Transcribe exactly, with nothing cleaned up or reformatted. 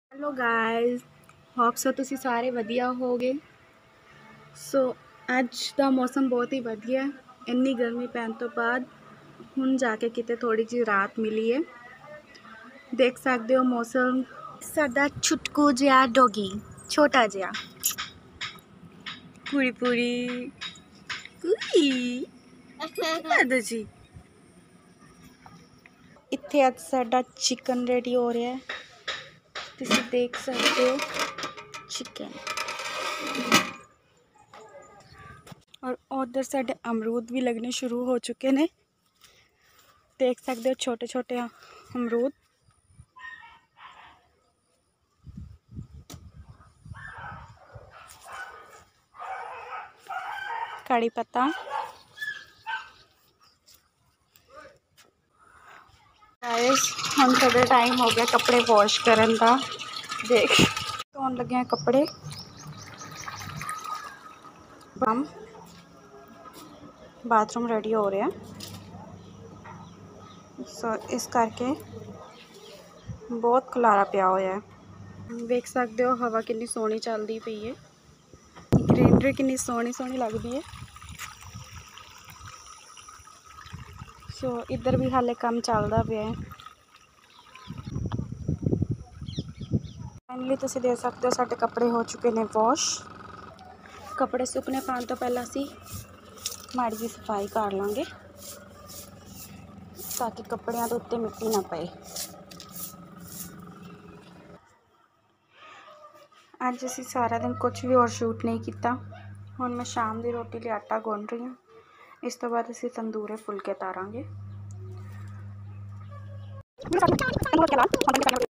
Hello guys, hope so तुसी सारे वधिया होगे। सो अज का मौसम बहुत ही वधिया है। इन्नी गर्मी पैन तो बाद हुण जाके किते थोड़ी जी राहत मिली है। देख सकते हो मौसम। साडा छुटकू जिहा डॉगी, छोटा जिहा पूरी पूरी जी। इत्थे अज साडा चिकन रेडी हो रहा है, तुसी देख सकते हो चिकन। और उधर साडे अमरूद भी लगने शुरू हो चुके ने, देख सकते हो छोटे छोटे अमरूद। कड़ी पत्ता, गाइस हम थोड़ा टाइम हो गया कपड़े वॉश करन का। देख धोन लगे हैं कपड़े। हम बाथरूम रेडी हो रहे हैं, सो इस करके बहुत खलारा पिया होया है। देख सकते हो हवा कितनी सोहनी चलती पई है, ग्रीनरी कितनी सोहनी सोहनी लगती है। सो इधर भी हाले काम चलता पे है। फाइनली तुम देख सकते हो साढ़े कपड़े हो चुके ने वॉश। कपड़े सुकने पाने तो पहला असी माड़ी जी सफाई कर लांगे ताकि कपड़िया के उत्ते मिट्टी ना पे। अज असी सारा दिन कुछ भी और शूट नहीं किया। हुण मैं शाम की रोटी लिए आटा गुन रही हूँ, इस तो बाद असी तंदूरे फुलके तारांगे।